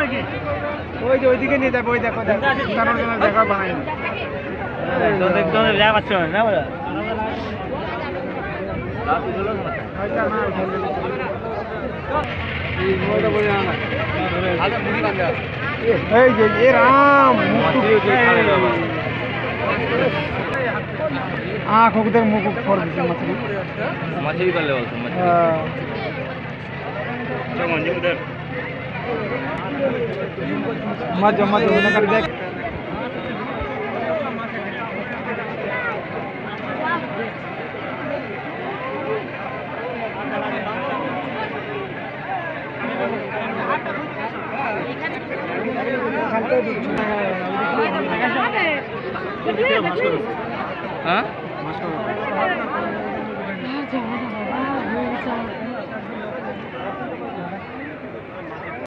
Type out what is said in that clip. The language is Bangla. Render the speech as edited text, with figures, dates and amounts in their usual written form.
ওই যে ওইদিকে নিয়ে যাবে, ওই দেখো কারোর জন্য জায়গা বানাই যা পাচ্ছ না বলো এই যে এ রাম আখ ওদের মুখ ফর দিছে মাছলি मछली कर ले बोल मत मत होने कर देख हाँ